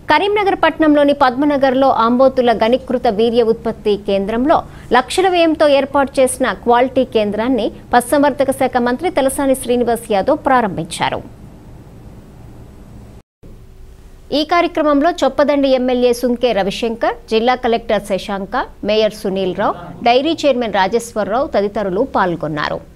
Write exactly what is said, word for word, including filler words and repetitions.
కరీంనగర్ పట్టణంలోని పద్మనగర్లో ఆంబోతుల గణీకృత వీర్య ఉత్పత్తి కేంద్రంలో లక్షల వ్యయంతో ఏర్పాటు చేసిన క్వాలిటీ కేంద్రాన్ని పశుసంవర్ధక శాఖ మంత్రి తలసాని శ్రీనివాస్ యాదవ్ ప్రారంభించారు. ఈ కార్యక్రమంలో చొప్పదండి ఎమ్మెల్యే సుంకే రవిశంకర్, జిల్లా collector Shashanka, mayor Sunil Rao, dairy chairman Rajeshwararao తదితరులు పాల్గొన్నారు.